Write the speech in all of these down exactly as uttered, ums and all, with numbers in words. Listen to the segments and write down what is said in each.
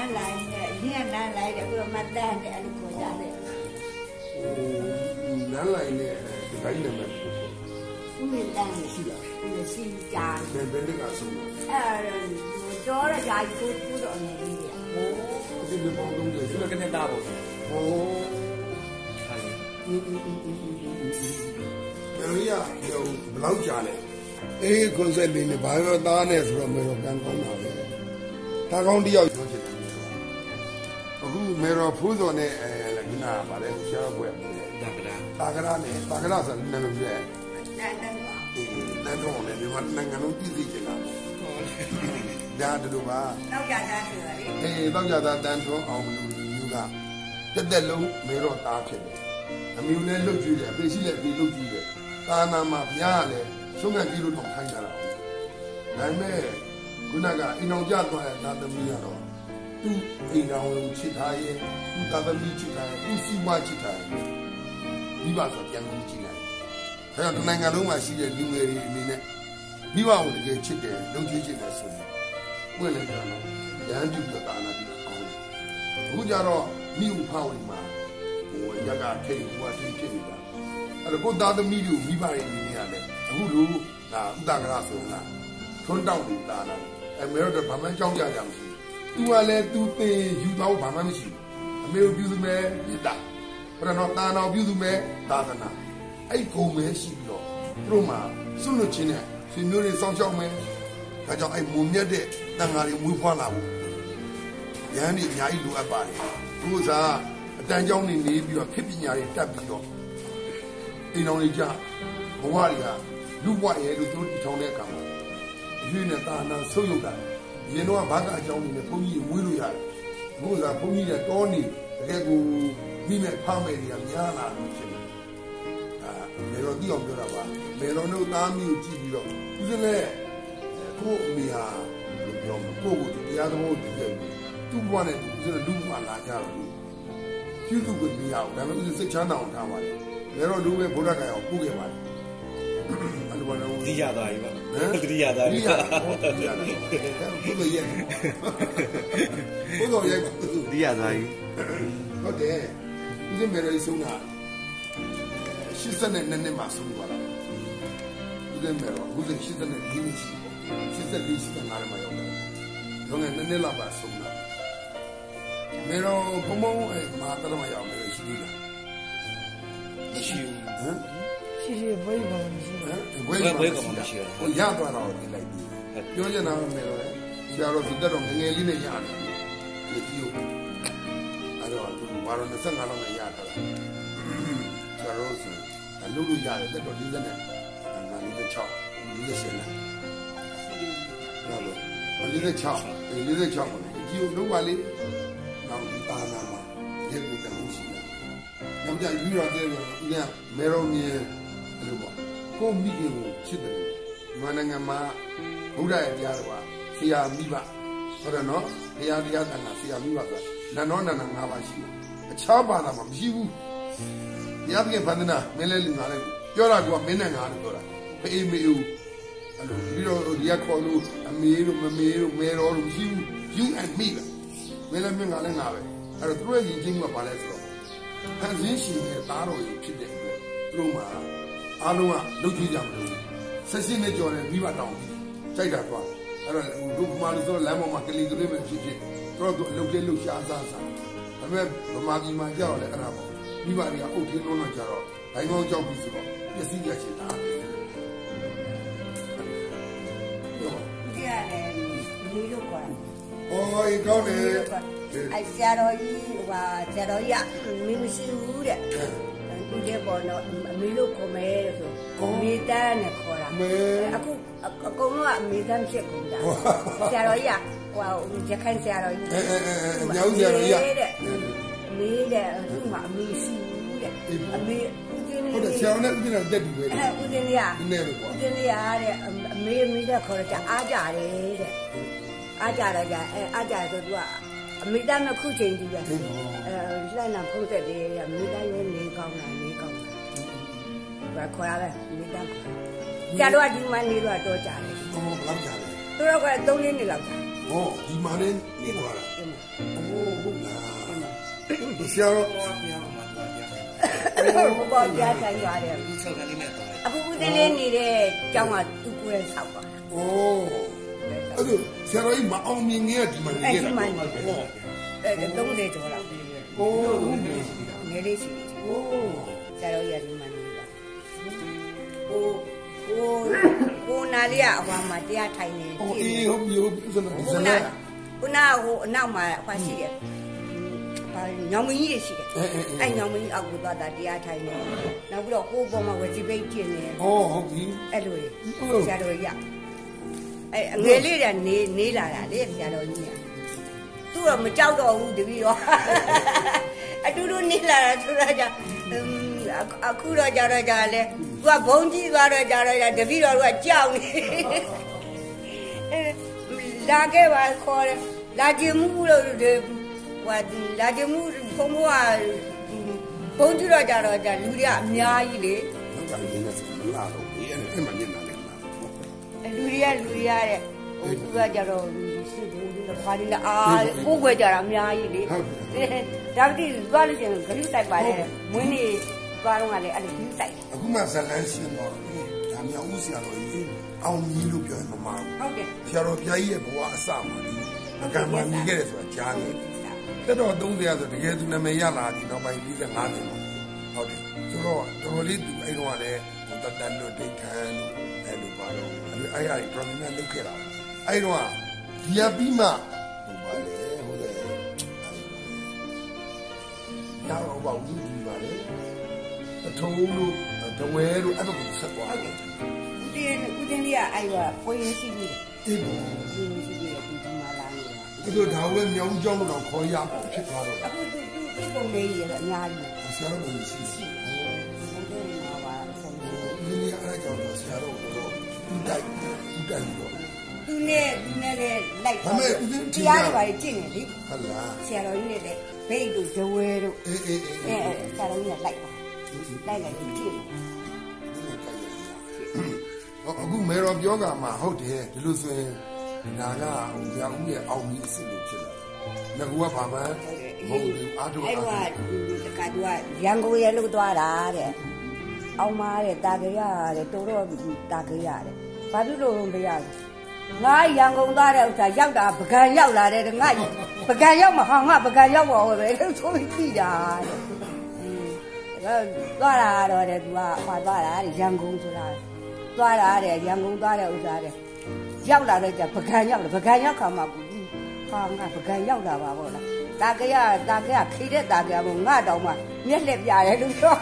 南来的，你看南来的，不是蛮淡的，你国家的。 南来的，哪一年的？ 我们淡的是的，那是一家。 那边那个什么？ 哎，我找了家一个土着那里的。 哦，这边包东的， 这个跟那大不？ 哦。嗯嗯嗯嗯嗯嗯嗯。哎呀，有不老家嘞。哎，可是你你把那打呢，是吧？没有干工那个，打工的要有钱的，是吧？အခုမေရောဖိုးစော်နဲ့အဲလည်းခုနကဗါလဲဆရာဘွဲတာကရာတာကရာနဲ့တာကရာဆိုနာမည်ပြဲတန်တန်ပါအေးတန်တော့လည်းဒီမှာနိုင်ငံလုံးပြည်သိချင်တာဒါတူပါတောက်ကြတာဆိုရလေအေးတောက်ကြတာတန်ထွန်းအောင်လူလူကတက်တက်လုံးမေရောတားဖြစ်တယ်အမျိုးနဲ့လှုပ်ကြည့်တယ်အဖေရှိလည်းအဖေလှုပ်ကြည့်တယ်တာနာမှာဘုရားကလည်းဆုံးခံကြည့်လို့တော့ခိုင်းကြတာဒါပေမဲ့ခုနကအိမ်အောင်ကြသွားတဲ့သာသမီကတော့သူ့အိမ်တော်ကိုချစ်ထားရဲ့သူ့သာသမီချစ်ထားရဲ့သူ့စီးပွားချစ်ထားရဲ့မိဘဆိုပြန်ပြီးကြည့်လိုက်။ဒါကြောင့်နိုင်ငံလုံးမှာရှိတဲ့လူငယ်တွေအနေနဲ့မိဘကိုတကယ်ချစ်တယ်လုံခြုံချစ်တယ်ဆိုရင်ပွင့်လင်းကြတော့ရဟန်းပြုတာနာပြီးတော့ကောင်းတယ်။အခုကျတော့မိဥဖဝင်မှာဟိုရကထိတ်ဟိုအထိဖြစ်နေတာ။အဲ့တော့ကိုသားသမီးတို့မိဘတွေအနေနဲ့လည်းအခုလိုဒါဥဒကရဆိုတာထွန်းတောက်နေတာလား။အမေတို့ကဘာမှကြောက်ကြကြမရှိဘူး။ तू ကလည်း तू သိယူတော့ဘာမှမရှိဘူး။အမေတို့ပြုစုမယ်ပြတာ။ဘယ်တော့တာတော်ပြုစုမယ်သာသနာ။အဲ့ဂုံပဲရှိပြီးတော့သူတို့မှာစွန့်လွတ်ခြင်းနဲ့ဆွေမျိုးတွေစောင့်ရှောက်မယ်။ဒါကြောင့်အဲ့မုံမြတ်တဲ့တန်ဃာတွေမွေးဖွားလာဖို့ရဟန်းတွေအများကြီးလိုအပ်ပါတယ်။သူစားအတန်းကျောင်းနေနေပြီးတော့ခေတ်ပညာတွေတက်ပြီးတော့အိမ်တော်တွေကြဘဝတွေကလူဘဝရဲ့လို့သူတို့တည်ထောင်တဲ့အခါမှာရွေးနဲ့တာနာဆုပ်ယုတ်တာရင်တော့ဘာကအကြောင်းနေနဲ့ဘုန်းကြီးမွေးလို့ရတယ်အခုကဘုန်းကြီးကတောနေတကယ်ကိုမိမဲ့ဖမ်းမဲ့တွေကများလာလို့ဖြစ်တယ်အာမေတော်တိအောင်ပြောတာပါမေတော်တို့သားမျိုးကြည့်ပြီးတော့ဦးစလဲကိုအမေဟာလို့ပြောမှာကိုကိုတရားသဘောတည်တယ်သူ့ဘဝနဲ့ဦးစလဲလူဘဝလာကြတော့ကျူးသူကိုမရအောင်ဒါပေမဲ့စိတ်ချမ်းသာအောင်ထားပါလေမေတော်လူပဲဘုရားကံအောင်ပို့ခဲ့ပါလေအဲ့လိုပါတော့တိရသားကြီးပါတတိယသားကြီးပါဘုရားရဲ့ဘုရားရဲ့တတိယသားကြီးဟုတ်တယ်ဦးစင်မေရီဆုံးတာရှစ်ဆက်နဲ့နှစ်နှစ်မှဆုံးသွားတာဦးစင်မေရောဦးစင်ရှစ်ဆက်နဲ့ဒီနေ့ရှိရှစ်ဆက်လေးရှစ်ဆက်ငါးမှာရောက်တယ်တော့ငယ်နှစ်နှစ်လောက်ပါဆုံးတာမေရောဘုံဘုံအဲမာတရမရောက်မယ်ရှိသေးလားမရှိဘူးဟမ်ရှိရှိဘိုးဘာမှမရှိဘူးဘွေးဘွေးကမှမရှိဘူးဟိုရသွားတော့ဒီလိုက်ပြီးပြောချင်တာမေရောဆရာတော်ဒီတော့ငငယ်လေးနဲ့ရတယ်ဒီကြည့်ဦးအဲ့တော့သူဘာလို့နှစ်ဆယ့်ငါးလောက်နဲ့ရတာလဲဆရာတော်ဆိုအလုပ်လုပ်ရတယ်တက်တော့လေးစက်နဲ့ငါလေးစက်၆လေးစက်နဲ့ဟုတ်လို့လေးစက်၆လေးစက်၆ကိုကြည့်ဦးလုံးပါလေနောက်ဒီတာနာမှာရေကူတမှုရှိတယ်နောက်ကြယူရတဲ့ဦးကမေရောမြေအဲ့လိုပေါ့ကိုမိခင်ကိုချစ်တယ်ဒီနိုင်ငံမှာဘုရားရဲ့တရားတော်ကဆရာမိဘဟုတ်တယ်နော်တရားတရားတန်ခါဆရာမိဘဆိုတာနန္ဒောနန္ဒငါးပါးရှိတယ်အခြားဘာသာမှာမရှိဘူးတရားပြင်ဖန်နာမင်းလဲလူငါလဲပြောတာကမင်းနဲ့ငါလို့ပြောတာဖေးမေးဦးအဲ့လိုပြီးတော့ဒီကခေါ်လို့အမေတို့မမေတို့မဲတော်တို့မရှိဘူး you and me ပဲမင်းလည်းမင်းငါလည်းငါပဲအဲ့တော့သူတို့ရဲ့ယဉ်ကျေးမှုကဘာလဲဆိုတော့ဖန်ဆင်းရှင်ရဲ့သားတော်ကြီးဖြစ်တဲ့အတွက်သူတို့မှာအားလုံးကလှုပ်ကြည့်ကြမလို့ဆက်ရှင်နဲ့ကြော်တယ်မိဘတောင်းပြီးကြိုက်တာသွားအဲ့တော့ဒုက္ခမာလို့ဆိုလမ်းပေါ်မှာကလေးကလေးပဲဖြစ်ဖြစ်တို့တို့အလုပ်လေးလှုပ်ရှားစားစားဒါပေမဲ့ဗမာပြည်မှာကြောက်တယ်အဲ့ဒါပေါ့မိဘတွေကအုတ်ထင်းလုံးတော့ကြတော့ဘိုင်းကောင်းကြောက်ပြီးဆိုတော့ပစ္စည်းရချင်တာဒီရတယ်ဒီလိုကွာအော်ဒီကောင်းတယ်အဲ့ဆရာတော်ကြီးဟိုဟာဆရာတော်ကြီးကမင်းမရှိဘူးတဲ့ဒီတဲ့ပေါ်တော့အမေလို့ခေါ်မယ်ဆိုအမေတန်းနဲ့ခေါ်တာအခုအကုန်လုံးကအမေတန်းဖြစ်ကုန်တာဆရာတော်ကြီးကဟိုရခိုင်ဆရာတော်ကြီးအဲအဲအဲညောင်းဆရာတော်ကြီးအမေတဲ့သူ့မှာအမေရှိဘူးတဲ့အမေဦးတင်လေးဟုတ်တယ်ဆရာနဲ့ဦးတင်တက်ပြီပဲအဲဦးတင်လေးကဒီနေ့ပဲကွာဦးတင်လေးကတဲ့အမေအမေတဲ့ခေါ်တော့အားကြတယ်တဲ့အားကြတော့ကြအဲအားကြဆိုသူကအမေတန်းနဲ့ခုချိန်ကြီးပဲအဲလှမ်းလာဖုတ်တဲ့တယ်အမေတန်းရဲ့နေကောင်းတာနေကောင်းတာဘာခေါ်ရလဲအမေတန်းကြတော့ဒီမှနေတော့တော့ကြတယ်အော်ဘယ်လောက်ကြလဲသူတော့ကသုံးလေးနှစ်လောက်ကြာဩဟောဒီမှာလည်းနေသွားတာအိုးဟုတ်လားဆရာတော်ဘုရားကြားတိုင်းရတယ်ဒီဆောက်ကလေးနဲ့တော့အခုဦးတလေးနေတဲ့ကျောင်းကသူ့ကိုယ်ဆောက်ပါအိုးအဲ့ဒါဆရာတော်ကြီးမအောင်မြင်ခဲ့ဒီမှာနေခဲ့တာအဲ့သုံးလေးကျော်လောက်အိုးငယ်လေးရှိအိုးဆရာတော်ကြီးဒီမှာနေတာဟိုဟိုဟိုနာလေးကအဟွာမှာတရားထိုင်နေတယ်အေးဟုတ်ပြီဟုတ်ပြီစနေစနေခုနဟိုအနောက်မှာအဖရှိတယ်ဘာညောင်မင်းကြီးရှိတယ်အဲ့ညောင်မင်းကြီးအောက်ကိုသွားတာတရားထိုင်နေနောက်ပြီးတော့ဟိုပေါ်မှာဝစီပိတ်ကျင်နေဟောဟုတ်ပြီအဲ့လိုဆရာတော်ကြီးအဲ့ငယ်လေးကနေနေလာတာလေဆရာတော်ကြီးကသူ့တော့မကြောက်တော့ဘူးတပည့်တော့အတူတူနေလာတာဆိုတော့じゃအခုတော့ကြတော့ကြလဲသူကဘုံကြီးသွားတော့ကြတော့တပည့်တော်ကကြောက်နေလာခဲ့ပါခေါ်တယ်လာကြည့်မှုလို့ဟိုလာကြည့်မှုဘုံဘွားဘုံကြီးတော့ကြတော့ကြလူတွေကအများကြီးလေဟုတ်တယ်ဒီနေ့မလာတော့ဒီအဲ့မှာနေလာတယ်လူတွေကလူတွေရတဲ့ဟိုသူကကြတော့စစ်ဘုံကြီးတော့ခါလေးလာအားကိုယ်ွယ်ကြတာအများကြီးလေဒါပတိသွားလို့ချင်းဂရုတိုက်ပါလေမွေးနေ့သွားတော့ကလည်းအဲ့လိုဂရုတိုက်အခုမှဇလန်းရှင်းတော့ဒါမြောင်ဦးဆရာတော်ကြီးအောင်ကြီးလို့ပြောရင်မမှားဘူးဟုတ်တယ်ဆရာတော်ဘုရားကြီးရဲ့ဘဝအစမှာဒီအကံမှာနေခဲ့တယ်ဆိုတာကြားတယ်တက်တော့သုံးဆရာဆိုတကယ်သူနာမည်ရလာဒီနောက်ပိုင်း၄၅နှစ်မှာဟုတ်တယ်ဆိုတော့တော်တော်လေးသူအဲ့တော့ကလည်းဟိုတတန်လို့ဒိတ်ခံလို့အဲ့လိုပါတော့အဲ့အဲ့အဲ့တော်တော်များလုပ်ခဲ့တာအဲ့တော့ဒီအပြီးမှဟိုပါလေဟိုလေရတော့ဘာဦးဒီပါလေအထုံးလို့တဝဲလို့အဲ့လိုကိုဆက်သွားတယ်ဦးတင်ဦးတင်လေးကအဲ့ကကိုရင်းရှိပြီအေးဘောရှိရှိပြီဒီဒီမှာလာနေတာဒီလိုဒါဝဲမြောင်းကြောင်းတော့ခေါ်ရအောင်ဖြစ်သွားတော့အခုသူသူဒီပုံလေးရအများကြီးဆရာတော်ကြီးရှိရှိဒီနေ့အားကြောင့်ဆရာတော်ကတော့တူတိုက်တူတိုက်တော့သူနဲ့သူနဲ့လည်းလိုက်ပါတရားတွေပါကျင့်နေလေဟုတ်လားဆရာတော်ကြီးနဲ့လည်းဘိတ်တို့ဇဝဲတို့အေးအေးအေးအဲဆရာတော်ကြီးကလိုက်ပါလိုက်လိုက်ကြည့်အခုမေတော်ပြောကမှာဟုတ်တယ်ဒီလိုဆိုရင်ဒါကဟိုရာဦးရဲ့အောင်ကြီးအစ်စ်လို့ဖြစ်လာတယ်ငါကဘာမှဟုတ်တယ်အားထုတ်အဲ့တော့တကတူကရန်ကုန်ရဲ့လို့သွားတာတဲ့အောင်မားတဲ့တာကြရတဲ့တိုးတော့တာကြရတယ်ဘာဖြစ်လို့မရငါရန်ကုန်သွားတဲ့ဥစ္စာရောက်တာပကံရောက်လာတဲ့ငါပကံရောက်မှာဟာငါပကံရောက်ပါဦးပဲလို့ဆိုပြီးကြည့်တာတဲ့သွားတာတော့တဲ့သူကဟောသွားတာရန်ကုန်ဆိုတာသွားတာတဲ့ရန်ကုန်သွားတဲ့ဥစ္စာတဲ့ရောက်လာတော့じゃပကံရောက်တယ်ပကံရောက်ခါမှာဟာငါပကံရောက်လာပါပေါ့လားတာကြရတာကြရခိတဲ့တာကြမို့ငါတောင်မှမျက်လက်ပြတယ်လို့ပြော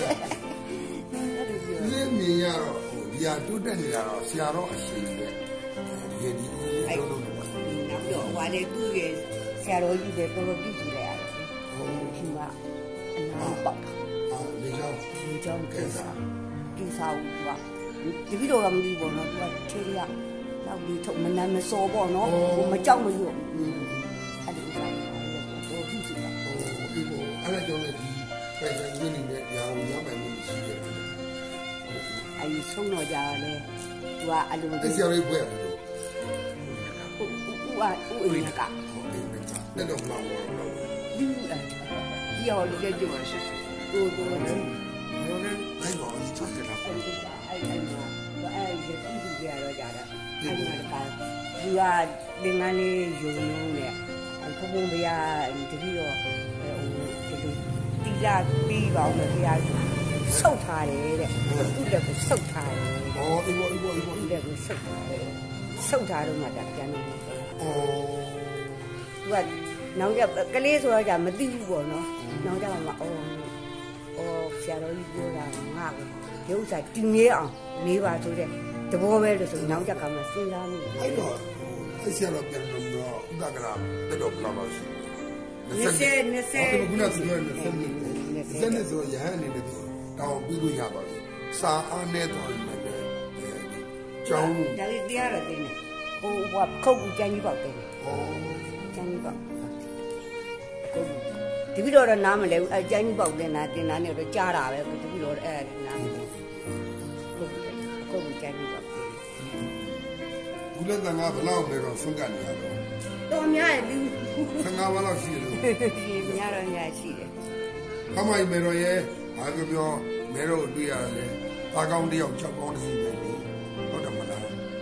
ဒီမြင်ရတော့ဟိုဒီဟာတိုးတက်နေတာတော့ဆရာတော်အရှင်ရဲ့ဒီဒီအဲ့လိုလုပ်ပါနောက်တော့ဟိုလေသူ့ရဲ့ဆရာတော်ကြီးပဲတော်တော်ပြုစုလိုက်ရတယ်ဟိုဒီမှာအနာပေါက်အာလေကြောင်းလေကြောင်းကိစ္စကိစ္စဦးကတပည့်တော်ကမသိဘူးနော်သူကခြေရနောက်ပြီးထုတ်မနမ်းမစောပေါ့နော်ဟိုမကြောက်မရွတ်အဲ့ဒီဥစ္စာကိုပြုစုလိုက်ဟိုဒီကိုအဲ့ဒါကြောင့်လေဒီပိုင်ဆိုင်ရင်းနေတဲ့ညာကိုရပိုင်မှုရှိတယ်အဲ့ဒီဆုံးတော့ကြလဲသူကအလိုတည်းဆရာလေးဖွဲ့ရတယ်ဟိုဟိုကဟိုအင်းကလက်တော့မလာဘူးဒီအဲ့ဒီရောလူရဲ့ကြွရှိဟိုတော့လည်းရောလည်းအဲ့တော့အချစ်တာအဲ့ဒီအဲ့အဲ့မှာအဲ့ဒီပြည်သူကြတော့ကြတာအဲ့မှာကသူကဒီငန်းလေးယုံယုံနဲ့ဘုံဘုံဘုရားတတိတော့ဟိုဒီလိုတိလာပြီးပါအောင်ဘုရားဆုတ်ထားတယ်တဲ့သူ့လက်ကိုဆုတ်ထားတယ်။အော်အေးဘောအေးဘောအေးဘောသူ့လက်ကိုဆုတ်ထားတယ်။ဆုတ်ထားတော့မှဒါကျန်တော့။အော်သူကနောက်ကျကလေးဆိုတော့じゃမသိဘူးပေါ့နော်။နောက်ကျမှအော်အော်ဆရာတော်ကြီးပြောတာငါ့ကိုဒီဥစ္စာတင်နေအောင်နေပါဆိုတဲ့တဘောပဲလို့ဆိုနောက်ကျကမှစဉ်းစားမိတယ်။အဲ့တော့အဲ့ဆရာတော်ပြန်လို့တော့ဥဒကရာတက်တော့ဘလာပါရှိ။နှစ်ဆယ်နှစ်ဆယ်အခုကပြောနေနှစ်ဆယ်နှစ်ဆယ်နှစ်ဆိုရဟန်းနေတယ်တောင်းပြီးလို့ရပါဘူးစာအားနဲ့တော့လည်းကျောင်းဒါလေးတရားတော့တင်းတယ်ဟိုဟိုခုတ်ကူကျန်းကြီးပေါက်တင်းတယ်ဩကျန်းကြီးပေါက်ဒီပြီးတော့နားမလဲဘူးအဲကျန်းကြီးပေါက်တင်းတာတင်းတာနဲ့တော့ကြားတာပဲဒီပြီးတော့အဲနားမလဲခုတ်ခုတ်ကူကျန်းကြီးပေါက်တင်းဘူးလည်းကငါဘလောက်ပဲတော့ဆုံးကနေရတော့တော်များတယ်လူဆယ်ငါးပါးလောက်ရှိတယ်လို့ရှင်များတော့များရှိတယ်ခမိုင်မေရောရဲ့ဘာပြောပြောမေရောကိုတွေ့ရတယ်တာကောင်းတယောက်ကြောက်ကောင်းတစ်စီပဲလေဟုတ်တယ်မလား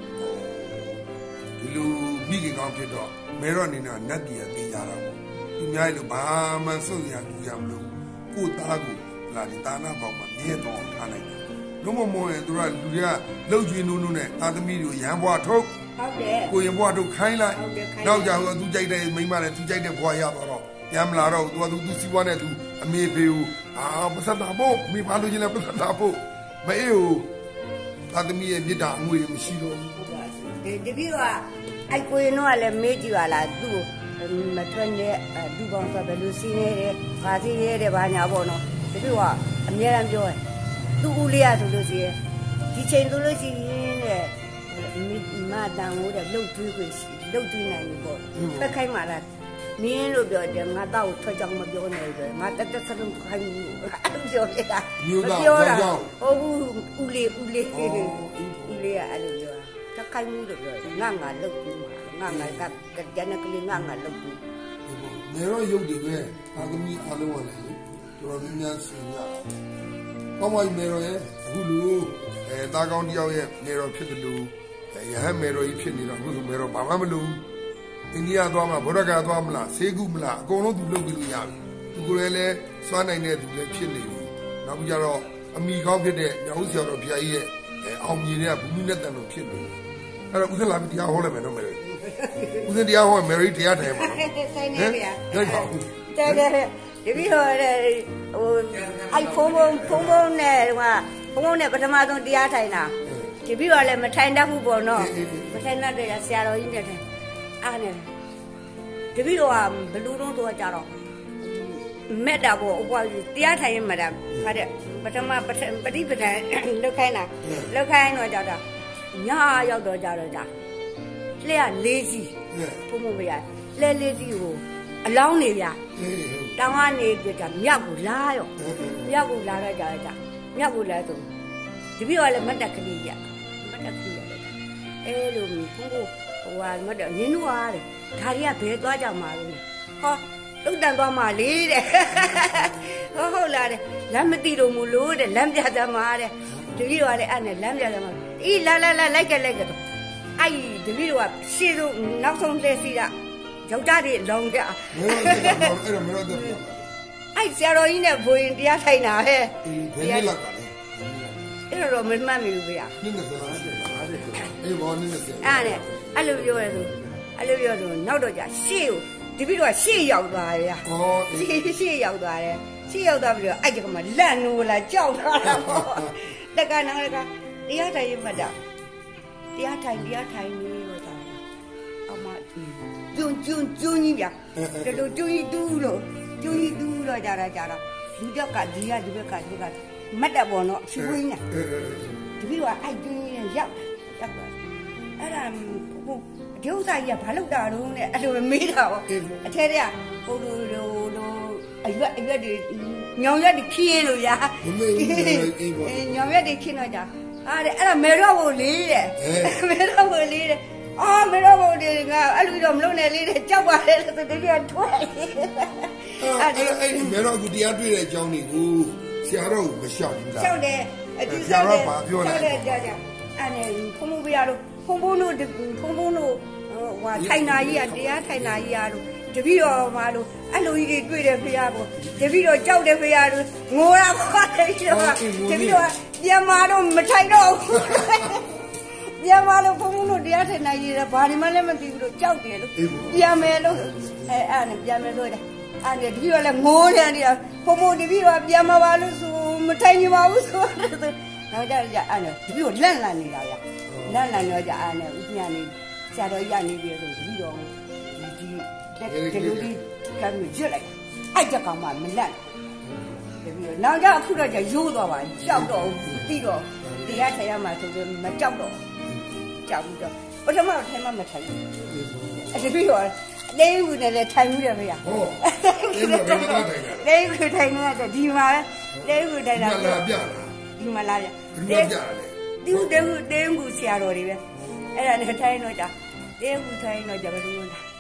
ဒီလိုမိခင်ကောင်းဖြစ်တော့မေရောအနေနဲ့နတ်ပြည်သိကြတာပေါ့သူများလို့ဘာမှစွန့်ရကြရမလို့ကိုသားကိုလာဒီတာနာပေါင်းမှာမြဲတော့ထားလိုက်တယ်လုံးမမောရင်သူကလူတွေကလှုပ်ကျွေးနိုးနိုးနဲ့သားသမီးတွေကိုရန်ဘွားထုတ်ဟုတ်တယ်ကိုရင်ဘွားထုတ်ခိုင်းလိုက်နောက်ကြတော့သူကြိုက်တဲ့မိန်းမနဲ့သူကြိုက်တဲ့ဘွားရတော့တော့ပြန်မလာတော့သူကသူသူစီးပွားနဲ့သူအမေဖေကိုအာပစတာဖို့မိဖားလို့ချင်းလည်းပစတာဖို့မအေးကိုသားသမီးရဲ့မြစ်တာအငွေမရှိတော့ဘူးဒီတပည့်ကအဲ့ကိုရင်တော့လည်းမေးကြည့်ပါလားသူ့မထွက်နဲ့ဒူပေါင်းဆိုဘယ်လိုစီးနေတယ်ဘာစီးနေတယ်ဘာညာပေါ့နော်တပည့်ကအများအားပြောတယ်သူ့ဦးလေးရဆိုလို့ရှိရင်ဒီချိန်ဆိုလို့ရှိရင်တဲ့မတန်လို့တဲ့လှုပ်သွေးခွင့်ရှိလှုပ်သွေးနိုင်ပြီပေါ့ဖက်ခိုင်းမှလားမင်းလို့ပြောတယ်ငါတော့ထွက်ကြောင်မပြောနဲ့ဆိုငါတက်တက်စလုံးခိုင်းဘူးအဲ့လိုပြောပြတာပြောတာဟုတ်ဘူးဦးလေးဦးလေးဦးလေးကအဲ့လိုပြောတာခိုင်းမှုလို့ပြောတယ်ငါငါလှုပ်ပြီးမှာငါငါကကြတဲ့ကလေးငါငါလှုပ်ပြီးနေတော့ရုပ်တွေပဲအာသမီအားလုံးကလည်းတော်တော်များဆင်ရကောင်းပါပြီမေရောရဲ့အခုလူအဲတာကောင်းတယောက်ရဲ့မေရောဖြစ်တယ်လို့ရဟန်းမေရောကြီးဖြစ်နေတော့အခုဆိုမေရောဘာမှမလုပ်အိန္ဒိယသွားမှာဗုဒ္ဓဂါသွားမလားဆေးကုမလားအကုန်လုံးသူလုပ်ပြီးလို့ရပြီသူကိုယ်လည်းစွမ်းနိုင်တဲ့သူလည်းဖြစ်နေပြီနောက်ပြီးကြတော့အမိကောင်းဖြစ်တဲ့ညောင်ဆရာတော်ဘုရားကြီးရဲ့အောင်မြင်တဲ့ဘူမိနဲ့တန်လို့ဖြစ်နေတယ်အဲ့တော့ဦးစင်လာပြီးတရားဟောလိုက်မယ်နော်မေရီဦးစင်တရားဟောမေရီတရားထိုင်ပါနော်ဆိုင်နေဗျာဟုတ်ပါဘူးတဲ့တဲ့ဒီပြီးတော့ဟိုအိုက်ဖုန်းဖုန်းဖုန်းဖုန်းနဲ့ဟိုဖုန်းဖုန်းနဲ့ပထမဆုံးတရားထိုင်တာဒီပြီးတော့လည်းမထိုင်တတ်ဘူးပေါ့နော်မထိုင်တတ်တဲ့ဆရာတော်ကြီးနဲ့ထိုင်အားနဲ့ဒီပြီးတော့ဘလူးလုံးတော့ကြတော့မက်တာပေါ့ဥပ္ပါတရားထိုင်ရင်မတာဖာတဲ့ပထမပฏิပဒံလောက်ခိုင်းတာလောက်ခိုင်းတော့ကြတော့ညရောက်တော့ကြတော့ကြလှဲကလေးကြီးဘုံမမရလှဲလေးကြီးကိုအလောင်းနေဗျာတောင်းကနေပြကြမြောက်ကိုလာရောမြောက်ကိုလာတော့ကြတော့ကြမြောက်ကိုလာဆိုတပည့်ကလည်းမတ်တက်ကလေးရမတ်တက်ကလေးရအဲလိုဘုံကိုဟိုဟာမတ်တက်နင်းတို့အားတဲ့ဒါတွေကဘယ်သွားကြမှာလဲဟောလုတ်တန်သွားမှာလေတဲ့ဟုတ်ဟုတ်လားတဲ့လမ်းမသိလို့မလို့တဲ့လမ်းပြသမှာတဲ့တပည့်ကလည်းအဲ့နဲ့လမ်းပြသမှာအေးလာလာလာလိုက်ကလိုက်ကတော့အဲ့တပည့်ကရှေ့ဆုံးနောက်ဆုံးလက်စီကယောက်ျားတွေလောင်ကြအဲ့တော့မလို့တော့အဲ့ဆရာတော်ကြီးနဲ့ဘိုးရင်တရားထိုင်တာဟဲ့ဘယ်လိုလက်ကလဲအဲ့တော့မမှတ်မိဘူးဗျာနင်းနေစလားအေးဘောနင်းနေစအဲ့နဲ့အဲ့လိုပြောရဆိုအဲ့လိုပြောဆိုနောက်တော့じゃရှေ့ကိုဒီပြီးတော့ရှေ့ရောက်သွားတယ်ဗျာဩရှေ့ရှေ့ရောက်သွားတယ်ရှေ့ရောက်သွားပြီးတော့အဲ့ဒီကမှလန့်နိုးလာကြောက်သွားတာပေါ့တက္ကနာကတရားထိုင်ရမှတ်တာတရားထိုင်တရားထိုင်နေတော့တာအမကျွန်းကျွန်းကျွန်းကြီးဗျာတော်တော်ကျွန်းကြီးတူးလို့ကျွန်းကြီးတူးတော့ကြတာကြတာလူတက်ကဒီကဒီဘက်ကဒီဘက်ကမတ်တပ်ပေါ်တော့ချွေးနေဒီပြီးတော့အဲ့ကျွန်းကြီးရောက်ရောက်သွားအဲ့ဒါဟိုဒီဥစ္စာကြီးကဘာလုပ်တာတော့နဲ့အဲ့လိုမေးတာပေါ့အထဲတည်းကဟိုလိုလိုလိုအရွက်အရွက်တွေညောင်ရွက်တွေခင်းလို့ရာညောင်ရွက်တွေခင်းတော့ကြအားတဲ့အဲ့ဒါမေတော့ကိုလေးတဲ့မေတော့ကိုလေးတဲ့အော်မေတော့ကိုလေးငါအဲ့လိုတော့မလုပ်နဲ့လေးတဲ့ကြောက်ပါတယ်ဆိုတကယ်ထွဲအဲ့ဒီအဲ့ဒီမေတော့ကိုတရားတွေ့တဲ့အကြောင်းတွေကိုဆရာတော်ကိုမလျှောက်ဘူးလားလျှောက်တယ်ဆရာတော်ကပြောတယ်အဲ့ဒါကြအဲ့နဲ့ဖုံဖုံပြရတော့ဖုံဖုံတို့ဖုံဖုံတို့ဟိုထိုင်နာကြီးကတရားထိုင်နာကြီးရတော့တပည့်တော်မှာလို့အဲ့လိုကြီးတွေတွေ့တယ်ဖေရပေါ့တပည့်တော်ကြောက်တယ်ဖေရတော့ငိုတာပေါ့တပည့်တော်တပည့်တော်ပြန်มาတော့မထိုင်တော့ဘူးပြန်มาလို့ဖုံဖုံတို့တရားထိုင်နာကြီးရဘာဒီမှလည်းမသိဘူးလို့ကြောက်တယ်လို့ပြန်မယ်လို့အဲအဲ့နဲ့ပြန်မယ်လို့တယ်အဲ့နဲ့တပည့်တော်လည်းငိုတယ်တည်းဖုံဖုံတပည့်တော်ပြန်มาပါလို့ဆိုမထိုင်ကြပါဘူးဆိုတော့နောက်ကြကြအဲ့နဲ့တပည့်တော်လန့်လန့်နေတာဗျလန့်လန့်တော့ကြအဲ့နဲ့ဥပညာနေဆရာတော်ရနေပြီဆိုပြီးတော့ဒီဒီလိုဒီကမ်းရွတ်လိုက်အဲ့ကြကောင်မှမလန့်တပည့်တော်နောက်ကြအခုတော့ကြရိုးသွားပါကြောက်တော့ပြီးတော့တရားထိုင်ရမှာဆိုပြီးမကြောက်တော့ကြောက်ပြီးတော့ပထမထိုင်မှမထိုင်ဘူးအဲ့တပည့်တော်လေးခုနဲ့လည်းထိုင်မှုတယ်ဗျာဟုတ်လေးခုထိုင်တာလေးခုထိုင်နေတာဒီမှာလေးခုထိုင်တာလာပြလားဒီမှာလာပြလေးပြတယ်ဒီတဲခုတဲခုဆရာတော်တွေပဲအဲ့ဒါနဲ့ထိုင်တော့ကြတဲခုထိုင်တော့ကြဘယ်လိုလဲတ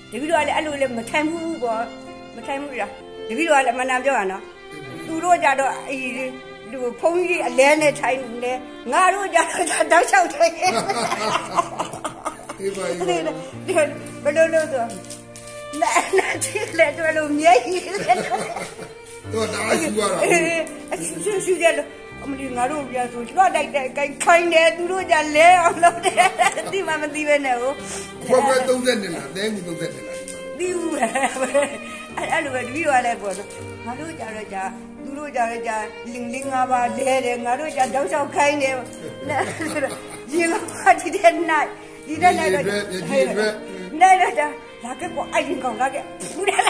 တပည့်တော်ကလည်းအဲ့လိုလည်းမထိုင်ဘူးပေါ့မထိုင်ဘူးလားတပည့်တော်ကလည်းမနာပြောရနော်သူတို့ကြတော့အေးလူဖုန်းကြီးအလဲနဲ့ထိုင်နေငါတို့ကြတော့တောက်လျှောက်ထိုင်အေးပါအေးဘယ်လိုလုပ်တော့လာလာချစ်လက်တော်လိုမြဲကြီးတော့တားရှိရတာအရှိရှိကြလို့အမလီငါတို့ပြန်ဆိုတော့တိုက်တိုက်ခိုင်းခိုင်းတယ်သူတို့ကြလဲအောင်လုပ်တယ်ဒီမှမသိပဲနဲ့ဟုတ်ဘယ်ဘယ်သုံးဆက်နေလားတဲမှုသုံးဆက်နေလားဒီဦးပဲအဲ့လိုပဲတပည့်တော်လည်းပေါ့နော်ငါတို့ကြတော့ကြသူတို့ကြတော့ကြလင်းလင်းငါပါလဲတယ်ငါတို့ကြတောက်လျှောက်ခိုင်းတယ်ရင်ကဒီတဲ့နိုင်ဒီတဲ့နိုင်တော့နိုင်တော့လာခဲ့ပေါ့အဲ့ဒီကောင်လာခဲ့ဘူးတယ်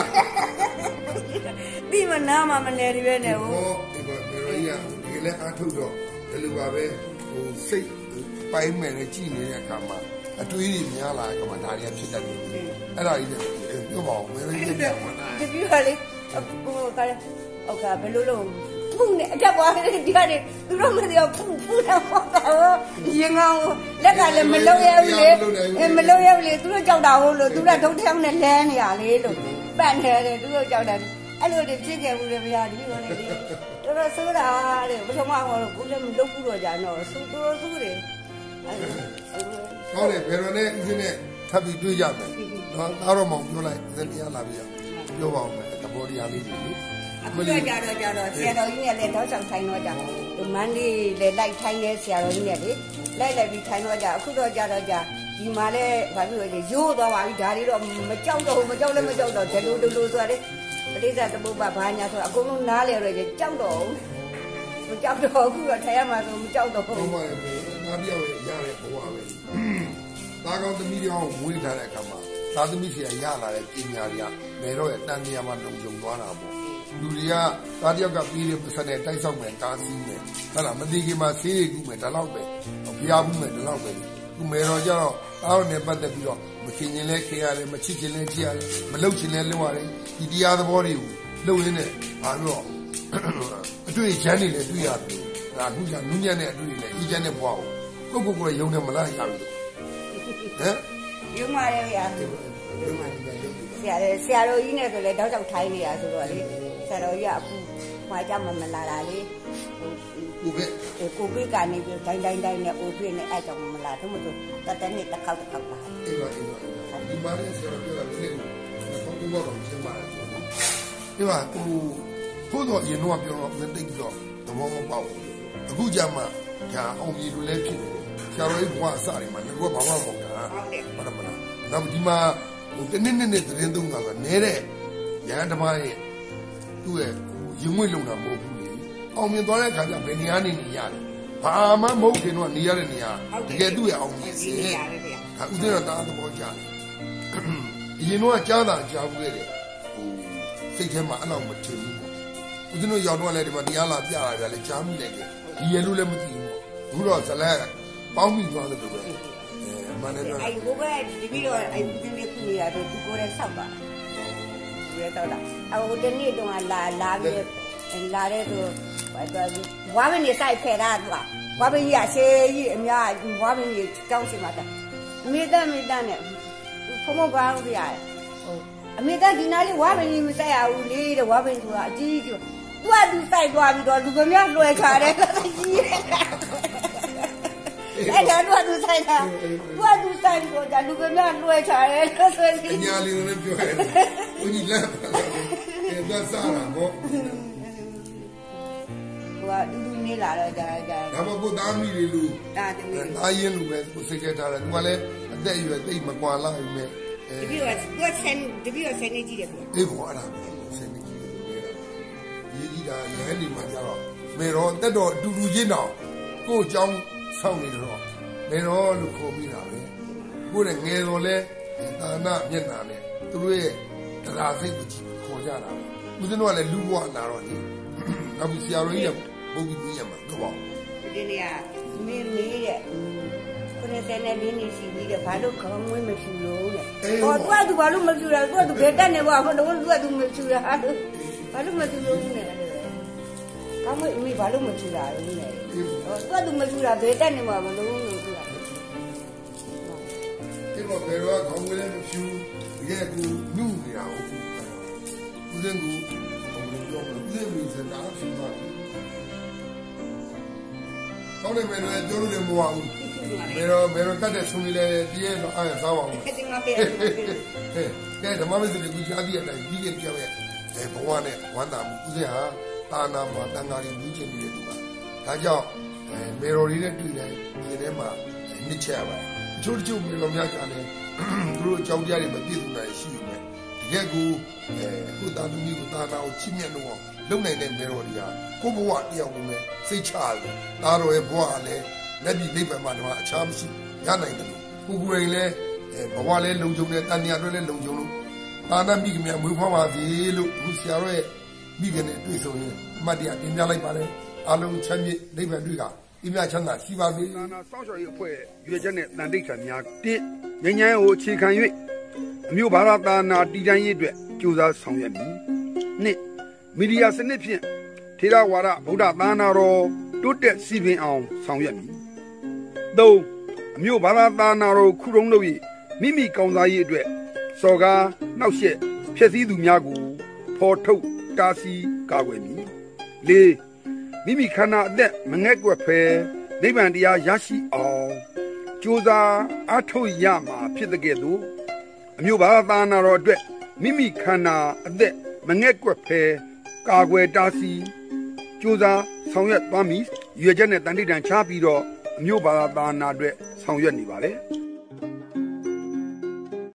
ဒီမနာမမလဲဒီပဲနဲ့ဟုတ်ဒီကမေရိုကြီးကဒီလည်းအားထုတ်တော့ဒီလိုပါပဲဟိုစိတ်ပိုင်းမယ်နဲ့ကြည်နေတဲ့အခါမှာအတွေးတွေများလာကမှဒါတွေကဖြစ်တတ်တယ်အဲ့ဒါကြီးလည်းပြောပါဦးမေရိုကြီးပြောပါလားဒီပြပါလေဟိုကဟုတ်ကဘယ်လိုလုပ်ဖုန်းနဲ့အတက်သွားတယ်ဒီကနေသူတို့မပြောဖုန်းဖုန်းတော့ပေါ့ရင်ကောင်းလက်ကလည်းမလုံးရဘူးလေအဲမလုံးရဘူးလေသူတို့ကြောက်တာဟုတ်လို့သူတို့ဒုတ်ထောင်းနဲ့လဲနေရလေလို့ပတ်နေတယ်သူတို့ကြောက်တာအဲ့လိုတွေဖြစ်ခဲ့ဘူးလေဗျာဒီလိုလေတော်တော်ဆိုးတာတဲ့ပထမကတော့ကိုလည်းမလုပ်ဘူးတော့ကြာတော့ဆိုးတော်ဆိုးတယ်ဟုတ်တယ်ဘယ်တော့နဲ့ဦးစင်းနဲ့ထပ်ပြီးတွေ့ကြမယ်နော်သားတော်မောင်ပြောလိုက်သတိရလာပြီပြောပါဦးမယ်သဘောတရားလေးတွေအခုတော့ကြတော့ကြတော့ဆရာတော်ကြီးနဲ့လည်းတောက်ဆောင်ထိုင်တော့ကြမန်းလေးလည်းလိုက်ထိုင်နေဆရာတော်ကြီးနဲ့လေလိုက်လိုက်ပြီးထိုင်တော့ကြအခုတော့ကြတော့ကြဒီမှာလည်းဘာဖြစ်လို့လဲရိုးသွားပါပြီဒါတွေတော့မကြောက်တော့မကြောက်လည်းမကြောက်တော့ဒလူဒလူဆိုရတယ်ပရိသတ်တပုပ္ပဘာညာဆိုအကုန်လုံးနားလေတော့ကြောက်တော့မကြောက်တော့အခုတော့ထိုင်ရမှာဆိုမကြောက်တော့ဟုတ်ပါရဲ့ငါပြောရရတဲ့ဘဝပဲသားကောင်းသမီးတွေအောင်မွေးထားတဲ့အခါမှာသားသမီးစီရလာတဲ့ပညာတွေကမယ်တော့ရဲ့တန်တရားမှာလုံခြုံသွားတာပေါ့လူတွေကသားတယောက်ကပြီးတဲ့ပတ်စံနဲ့တိုက်ဆောက်မယ်တားဆီးမယ်ဟုတ်လားမသိခင်မှာဆေးရည်ကူမယ်ဒါတော့ပဲဖျားဘူးမယ်ဒါတော့ပဲသူမယ်တော့ကြတော့သားတော်နဲ့ပတ်သက်ပြီးတော့မခင်ရင်လဲခင်ရတယ်မချစ်ချင်လဲချစ်ရတယ်မလှုပ်ချင်လဲလှုပ်ရတယ်ဒီတရားသဘောတွေကိုလှုပ်ရင်းနဲ့ဘာလို့အတွေ့ရမ်းနေလဲတွေ့ရတယ်ဒါအခုကျနူးညံ့တဲ့အတွေ့နဲ့အီးချမ်းတဲ့ဘဝကိုကိုကိုကိုရုံနဲ့မလားရပြီဟမ်ရုံမာရဲဗျာရုံမာဆရာဆရာတော်ကြီးနဲ့ဆိုလဲတောက်တောက်ထိုင်းနေတာဆိုတော့လေဆရာတော်ကြီးကအခုခွာကြမမလာတာလေကိုပဲကိုပဲကနေပြီးတိုင်းတိုင်းတိုင်းနဲ့အိုပြည့်နဲ့အဲ့ကြောင့်မလာတော့မလို့တတနေ့တစ်ခေါက်တစ်ခေါက်လာအေးပါအေးပါဒီမှာလည်းဆရာတော်ပြောတာလည်းကိုဘောတော့ရှင်းပါတယ်ဒီမှာဟိုဖို့တော့ရင်တော့ပြောတော့မသိကြတော့သဘောမပေါက်ဘူးအခုကြမှာဒါအောင်ပြည်လိုလဲဖြစ်နေဆရာတော်ကြီးဘဝအစတွေမှာငါကဘာမှမဟုတ်တာဟုတ်တယ်ဟုတ်တယ်မလားနောက်ဒီမှာဟိုတနည်းနည်းနဲ့သတင်းသုံးတာကနဲတဲ့ရဟန်းတစ်ပါးရဲ့သူ့ရဲ့ရင်ဝှေ့လုံတာမဟုတ်ဘူးလေအောင်မြင်သွားတဲ့အခါကျဘယ်နေရာနေနေရတယ်ဘာမှမဟုတ်ခင်တော့နေရတဲ့နေရာတကယ်သူ့ရဲ့အောင်မြင်စေဒါဥဒေရတာသဘောကျတယ်အရင်တော့ကြားတာကြားဘူးခဲ့တယ်ဟိုစိတ်ထဲမှာအဲ့လောက်မထင်ဘူးပေါ့ဦးဇင်းတို့ရောက်တော့လည်းဒီမှာတရားလာပြတာဗျာလေကြားမိတယ်ကဒီရလို့လည်းမသိဘူးဘူးတော့ဇလက်ပေါင်းမိသွားတယ်လို့ပဲအဲမနေ့ကအဲ့ဒီဘကဒီပြီးတော့အဲ့ဒီနေ့ခုနေရတယ်သူကိုယ်နဲ့ဆောက်ပါဒီတော့လာအခုတနေ့တော့လာလာပြီးလာတဲ့သူဝါမင်းနေဆိုင်ဖယ်တာသူကဝါမင်းကြီးအရှိကြီးအများဝါမင်းကြီးတောင်းစီမှာတာမိသားမိသားနဲ့ဖုံမပါဘူးပြရတယ်ဟိုအမေကဒီနားလေးဝါမင်းကြီးမဆိုင်ရဘူးလေတဲ့ဝါမင်းကြီးကအကြီးကြီးသူကသူဆိုင်သွားပြီးတော့လူကများလွှဲချတယ်ကြီးအဲ့ဒါတော့သူဆိုင်တာသူကသူဆိုင်တော့ဒါလူကများလွှဲချတယ်လို့ဆိုပြီးညာလေးလည်းပြောရတယ်ဦးကြီးလက်အဲ့ဒါစားတာပေါ့ကတူတူနေလာတော့ဒါဒါဒါမှမဟုတ်သားမိတွေလူဒါတမီးသားရင်လူပဲကိုစိတ်ကြထားတယ်သူကလည်းအသက်အရွယ်တိတ်မကွာလာဘူးမဲ့တပည့်ကသူကဆန်တပည့်ကဆန်နေကြည့်တယ်ပေါ့အေးကွာအဲ့ဒါဆန်နေကြည့်တယ်ရေးကြည့်တာရဲနေမှာကြတော့မေတော့တက်တော့အတူတူချင်းတော့ကို့အကြောင်းဆောက်နေတော့မေတော့လို့ခေါ်ပြီးတာပဲကို့နဲ့ငယ်တော်လဲသာနာမျက်နာနဲ့သူတို့ရဲ့တရားစိတ်ကိုခေါ်ကြတာပဲဦးဇင်းတို့ကလည်းလူဘဝလာတော့လေနောက်ပြီးဆရာတော်ကြီးကပုံပြီးပြရမှာတော့ပေါ့ဒီနေ့ကမင်းမေးတဲ့ခုနှစ်ဆယ်နဲ့လေးနှစ်ရှိပြီတဲ့ဘာလို့ခေါင်းမွေးမဖြူလို့တဲ့ဟောသူကသူဘာလို့မဖြူတာသူကသူဘယ်တက်နေဘောဘာလို့သူကသူမဖြူတာဘာလို့မဖြူလို့နဲ့ခေါင်းမွေးအမေဘာလို့မဖြူတာလဲနဲ့ဟောသူကသူမဖြူတာဘယ်တက်နေမှာမလို့လို့သူကဒီတော့ဘယ်တော့ခေါင်းမွေးလည်းမဖြူကယ်ကိုနုနေတာဟုတ်ဦးစင်းကိုဘယ်လိုပြောမလဲဦးစင်းမျိုးစတားဖြစ်သွားတယ်ကောင်းတယ်မယ်လည်းပြောလို့လည်းမဝဘူးဘယ်တော့ဘယ်တော့တတ်တဲ့ဆုံးလေးလည်းတည်းရဲ့တော့အားစားပါဦးကဲကဲဓမ္မမစ္စရိကိုကြားသိတဲ့အတိုင်းပြီးခဲ့ပြောရဲ့အဲဘဝနဲ့ဝမ်းသာမှုဦးစင်းဟာတာနာမှာတန်ဃာကြီးမြည်ချင်နေတဲ့သူပါဒါကြောင့်အဲမေရိုလေးနဲ့တွေ့တယ်ဒီထဲမှာနှစ်ချက်ပါအချို့တချို့မေရိုများကြတယ်သူတို့အကြောင်းတရားတွေမပြည့်စုံနိုင်ရှိနေတယ်တကယ်ကိုအဲအခုတာသူမျိုးကိုတာနာကိုချစ်မြတ်လို့လုံနိုင်တဲ့မေရိုတွေကကိုဘဝတရားဝင်နဲ့စိတ်ချတယ်ဒါတော့ရဲ့ဘဝကလည်းလက်ပြီးနိဗ္ဗာန်မှာတော့အခြားမရှိရနိုင်တယ်ကိုကိုယ်ရင်လည်းဘဝလည်းလုံခြုံတဲ့တဏှာတွေလည်းလုံခြုံလို့တာနာမိခင်များမွေးဖွားပါစေလို့အခုဆရာတော်ရဲ့မိခင်နဲ့တွေ့ဆုံရင်အမတ်တရားတင်ပြလိုက်ပါလေအလုံးချမ်းမြေ့နိဗ္ဗာန်တွေ့တာဒီမြတ်ချမ်းသာရှိပါစေသာနာစောင့်ရှောက်ရေးအဖွဲ့ရွေချက်နဲ့တန်တိတ်ခံများတစ်ငញ្ញမ်းကိုအခြေခံ၍အမျိုးဘာသာသာနာတည်တံ့ရေးအတွက်ကြိုးစားဆောင်ရွက်မည်နှစ်မီဒီယာစနစ်ဖြင့်ထေရဝါဒဗုဒ္ဓသာနာတော်တိုးတက်စီပင်အောင်ဆောင်ရွက်မည်သုံးအမျိုးဘာသာသာနာတော်ခုတုံးလို့၍မိမိကောင်းစားရေးအတွက်စော်ကားနှောက်ယှက်ဖျက်ဆီးသူများကိုဖော်ထုတ်တားဆီးကာကွယ်မည်လေးမိမိခန္ဓာအသက်မငဲ့ကွက်ဖဲနိဗ္ဗာန်တရားရရှိအောင်ကြိုးစားအားထုတ်ရမှာဖြစ်တဲ့ကဲ့သို့အမျိုးဘာသာနာတော်အတွက်မိမိခန္ဓာအသက်မငဲ့ကွက်ဖဲကာကွယ်တားဆီးကြိုးစားဆောင်ရွက်သွားမည်ရွေချက်နဲ့တန်တိတန်ချပြီးတော့အမျိုးဘာသာနာအတွက်ဆောင်ရွက်နေပါလေ